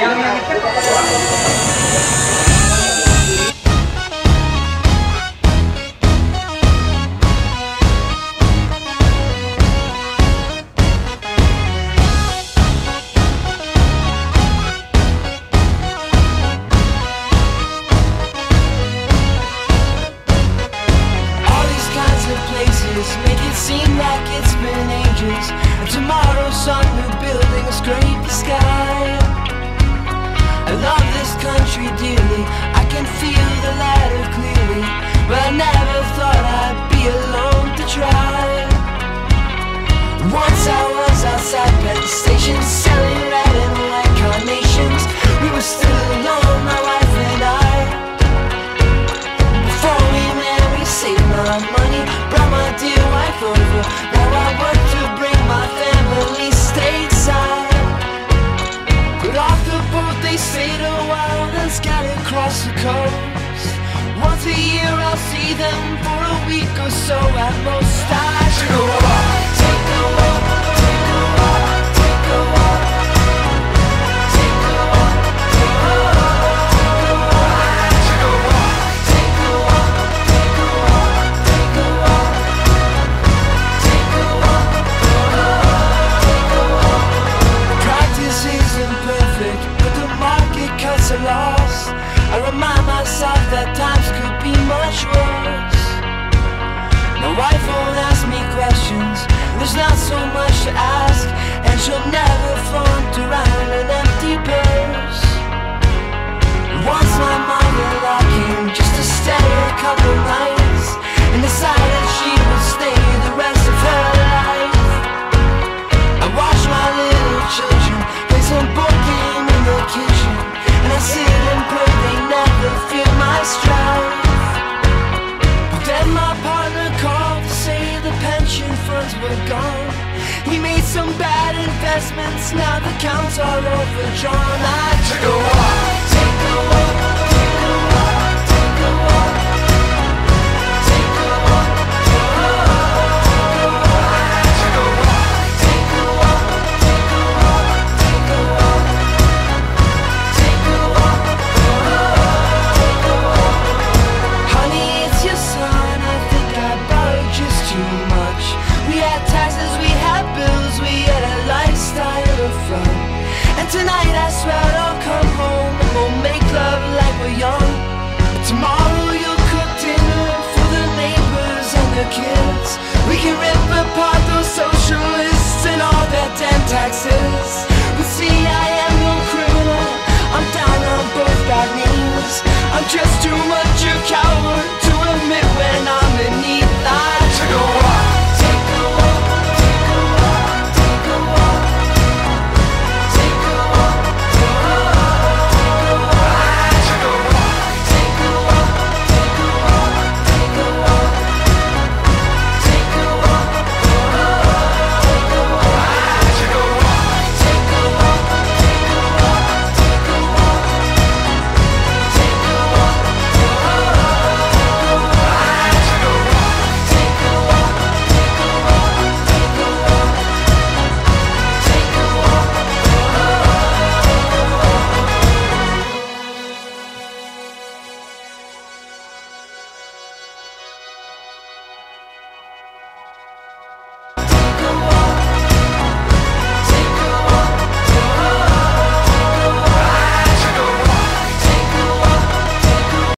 Make it seem like it's been ages, and tomorrow's some new building will scrape the sky. I love this country dearly, I can feel the ladder clearly, but I never thought I'd be alone to try. Once I was outside Penn Station selling red and white carnations. We were still alone, my wife and I. Before we met we saved my money, brought my dear wife over. Now I work to bring my family stateside. Got off the boat, they stayed a while, then scattered across the coast. Once a year I'll see them for a week or so at most. I should go walk, take a walk, take a walk, take a walk, take a walk, take a walk, take a walk. I should go walk, take a walk, take a walk, take a walk, take a walk, take a walk. Practice isn't perfect, but the market cuts are lost. I remind myself that times could be much worse. My wife won't ask me questions, there's not so much to ask, and she'll never flaunt around an empty purse. Once my mother-in-law came just to stay a couple nights, and decided she would stay the rest of her life. I watch my little children play some board game in the kitchen, and I sit and pray they never feel my strife. But then my partner called to say the pension funds were gone. He made some bad investments, now the accounts are overdrawn. I took a walk, take a walk, take a walk, take a walk, take a walk, take a walk. I took a walk, take a walk, take a walk, take a walk, take a walk, take a walk. Honey, it's your son, I think I borrowed just too much. We had taxes, we had bills, we had a lifestyle of fun. And tonight I swear I'll come home and we'll make love like we're young. But tomorrow you'll cook dinner for the neighbors and their kids. We can rip apart those socialists and all their damn taxes. But see, I am no criminal, I'm down on both bad knees. I'm just too much a coward